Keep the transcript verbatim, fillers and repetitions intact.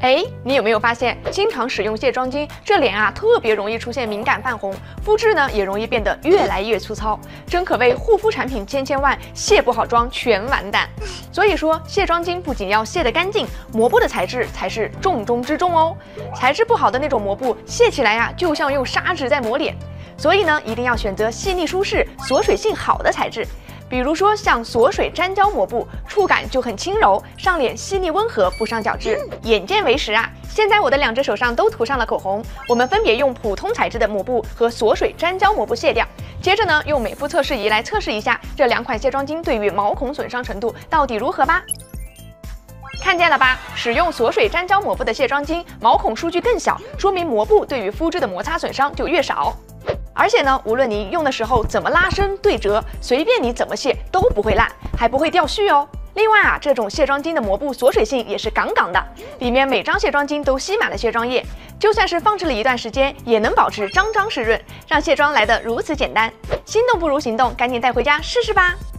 哎，你有没有发现，经常使用卸妆巾，这脸啊特别容易出现敏感泛红，肤质呢也容易变得越来越粗糙，真可谓护肤产品千千万，卸不好妆全完蛋。所以说，卸妆巾不仅要卸得干净，膜布的材质才是重中之重哦。材质不好的那种膜布，卸起来呀、啊、就像用砂纸在磨脸，所以呢一定要选择细腻舒适、锁水性好的材质。比如说像锁水粘胶膜布，触感就很轻柔，上脸细腻温和，不伤角质。眼见为实啊！现在我的两只手上都涂上了口红，我们分别用普通材质的膜布和锁水粘胶膜布卸掉。接着呢，用美肤测试仪来测试一下这两款卸妆巾对于毛孔损伤程度到底如何吧。看见了吧？使用锁水粘胶膜布的卸妆巾，毛孔数据更小，说明膜布对于肤质的摩擦损伤就越少。而且呢，无论你用的时候怎么拉伸对折，随便你怎么卸都不会烂，还不会掉絮哦。另外啊，这种卸妆巾的膜布锁水性也是杠杠的，里面每张卸妆巾都吸满了卸妆液，就算是放置了一段时间，也能保持张张湿润，让卸妆来得如此简单。心动不如行动，赶紧带回家试试吧。